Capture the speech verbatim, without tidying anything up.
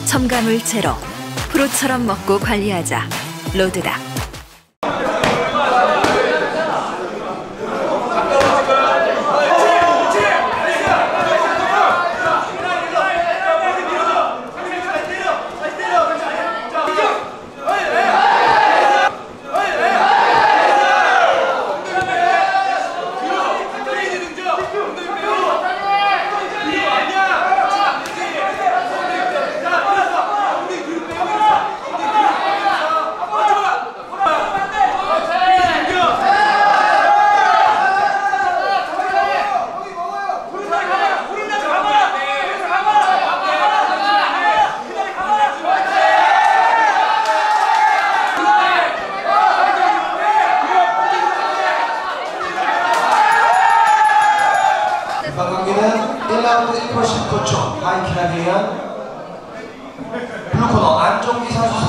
첨가물 제로, 프로처럼 먹고 관리하자. 로드닥. 이번 경기는 일 라운드 일 분 십구 초 하이킥에 의한 블루코너 안종기 선수